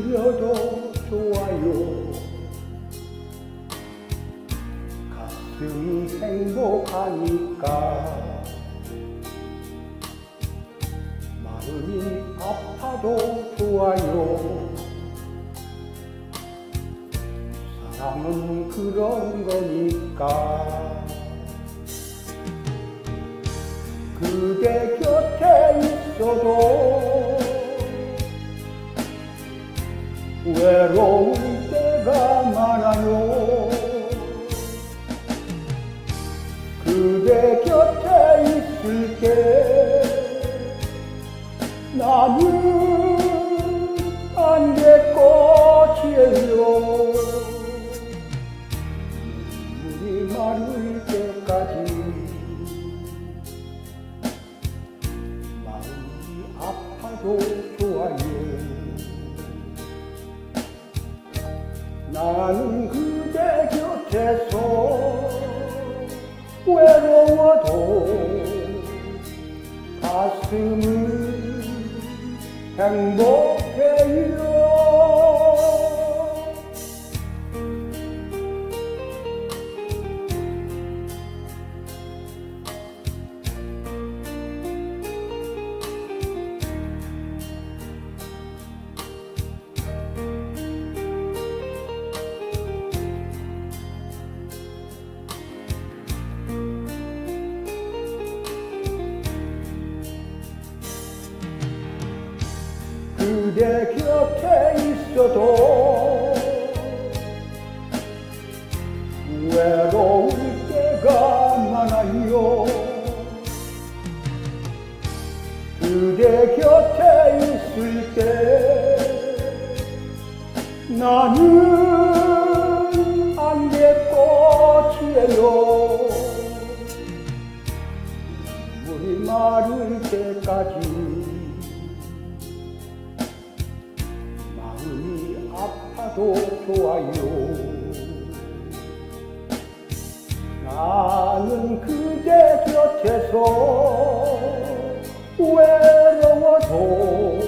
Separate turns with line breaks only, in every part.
들려도 좋아요. 가슴이 행복하니까 마음이 아파도 좋아요. 사랑은 그런 거니까. 그대 곁에 있어도 외로울 때가 많아요. 그대 곁에 있을게 나는 안개꽃이에요. 눈물이 마를 때까지 마음이 아파도 좋아요. 나는 그대 곁에서 외로워도 가슴은 행복해요. 그대 곁에 있어도 외로울 때가 많아요. 그대 곁에 있을 때 나는 안개꽃이에요. 눈물이 마를 때까지 마음이 아파도 좋아요. 나는 그대 곁에서 외로워도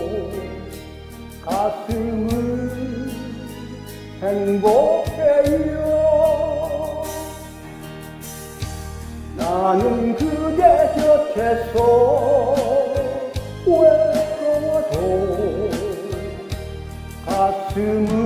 가슴은 행복해요. 나는 그대 곁에서 외로워도 가슴은